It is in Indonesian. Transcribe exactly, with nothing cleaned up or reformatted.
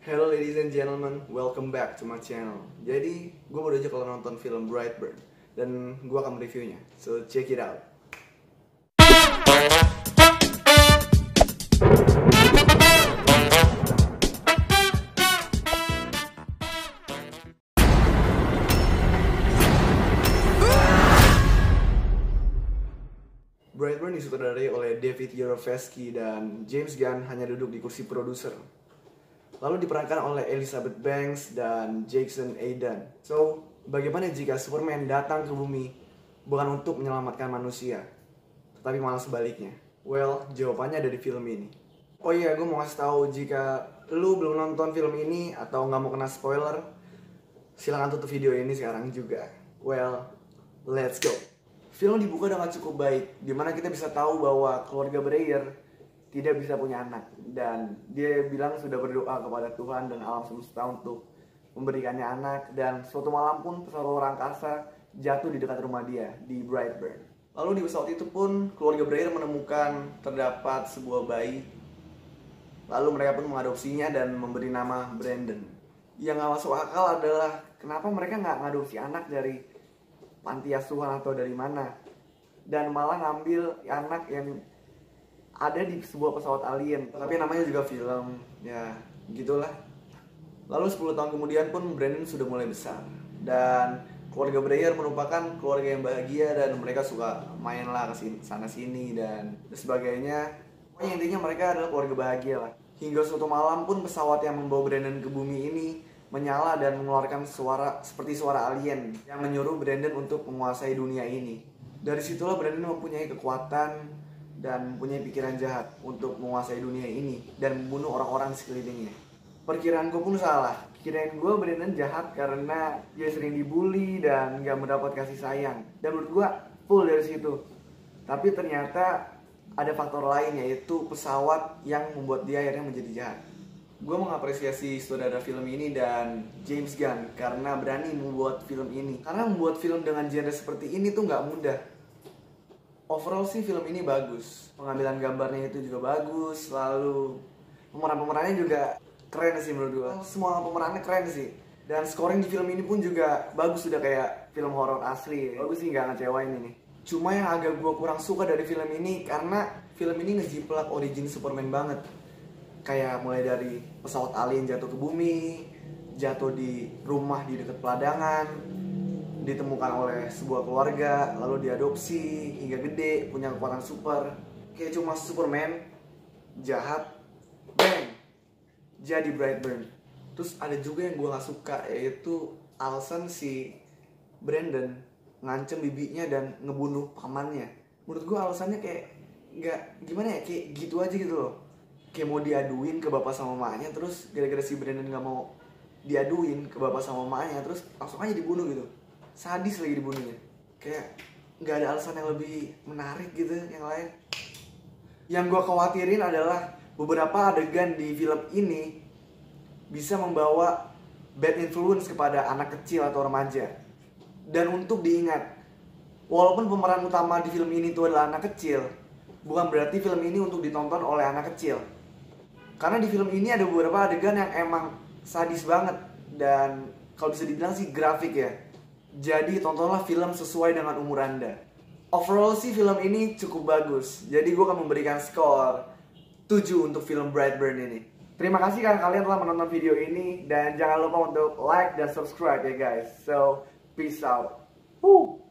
Hello ladies and gentlemen, welcome back to my channel. Jadi, gue baru aja kalau nonton film Brightburn dan gue akan reviewnya. So, check it out. Brightburn disutradarai oleh David Yarovesky dan James Gunn hanya duduk di kursi produser. Lalu diperankan oleh Elizabeth Banks dan Jason Aidan. So, bagaimana jika Superman datang ke bumi bukan untuk menyelamatkan manusia, tetapi malah sebaliknya? Well, jawabannya ada di film ini. Oh iya, gue mau kasih tahu jika lu belum nonton film ini atau nggak mau kena spoiler, silakan tutup video ini sekarang juga. Well, let's go. Film dibuka dengan cukup baik, dimana kita bisa tahu bahwa keluarga Breyer tidak bisa punya anak, dan dia bilang sudah berdoa kepada Tuhan dan alam semesta untuk memberikannya anak, dan suatu malam pun pesawat luar angkasa jatuh di dekat rumah dia di Brightburn. Lalu di pesawat itu pun keluarga Breyer menemukan terdapat sebuah bayi, lalu mereka pun mengadopsinya dan memberi nama Brandon. Yang gak masuk akal adalah kenapa mereka gak ngadopsi anak dari panti asuhan atau dari mana, dan malah ngambil anak yang ada di sebuah pesawat alien. Tapi namanya juga film, ya gitulah. Lalu sepuluh tahun kemudian pun Brandon sudah mulai besar, dan keluarga Breyer merupakan keluarga yang bahagia, dan mereka suka main lah kesini, sana sini dan sebagainya. Pokoknya intinya mereka adalah keluarga bahagia lah. Hingga suatu malam pun pesawat yang membawa Brandon ke bumi ini menyala dan mengeluarkan suara seperti suara alien yang menyuruh Brandon untuk menguasai dunia ini. Dari situlah Brandon mempunyai kekuatan dan mempunyai pikiran jahat untuk menguasai dunia ini dan membunuh orang-orang di sekelilingnya. Perkiraan gue pun salah. Kirain gue Brandon jahat karena dia sering dibully dan gak mendapat kasih sayang. Dan menurut gue full dari situ. Tapi ternyata ada faktor lain, yaitu pesawat yang membuat dia akhirnya menjadi jahat. Gue mengapresiasi sutradara film ini dan James Gunn karena berani membuat film ini. Karena membuat film dengan genre seperti ini tuh gak mudah. Overall sih film ini bagus, pengambilan gambarnya itu juga bagus, lalu pemeran-pemerannya juga keren sih menurut gue. Semua pemerannya keren sih, dan scoring di film ini pun juga bagus, sudah kayak film horor asli. Bagus sih, nggak ngecewain ini. Cuma yang agak gue kurang suka dari film ini karena film ini ngejiplak origin Superman banget. Kayak mulai dari pesawat alien jatuh ke bumi, jatuh di rumah di dekat peladangan, ditemukan oleh sebuah keluarga, lalu diadopsi hingga gede, punya kekuatan super. Kayak cuma Superman jahat, bang, jadi Brightburn. Terus ada juga yang gue gak suka, yaitu alasan si Brandon ngancem bibinya dan ngebunuh pamannya. Menurut gue alasannya kayak gak, gimana ya, kayak gitu aja gitu loh. Kayak mau diaduin ke bapak sama mamanya, terus gara-gara si Brandon gak mau diaduin ke bapak sama mamanya, terus langsung aja dibunuh gitu. Sadis lagi dibunuhnya. Kayak nggak ada alasan yang lebih menarik gitu yang lain. Yang gue khawatirin adalah beberapa adegan di film ini bisa membawa bad influence kepada anak kecil atau remaja. Dan untuk diingat, walaupun pemeran utama di film ini itu adalah anak kecil, bukan berarti film ini untuk ditonton oleh anak kecil. Karena di film ini ada beberapa adegan yang emang sadis banget, dan kalau bisa dibilang sih grafik ya. Jadi tontonlah film sesuai dengan umur Anda. Overall sih film ini cukup bagus. Jadi gue akan memberikan skor tujuh untuk film Brightburn ini. Terima kasih karena kalian telah menonton video ini, dan jangan lupa untuk like dan subscribe ya guys. So, peace out. Woo!